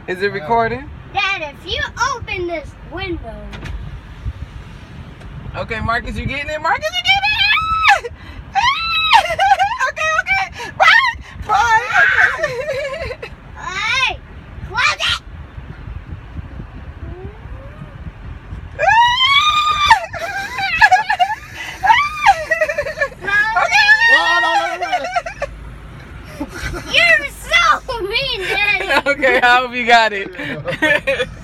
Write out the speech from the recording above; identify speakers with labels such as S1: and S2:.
S1: Is it recording?
S2: Dad, if you open this window.
S1: Okay, Marcus, you getting it? Marcus, you getting it? Okay. Bye. Okay.
S2: Hey, close it. You're so mean, Daddy.
S1: Okay, I hope you got it.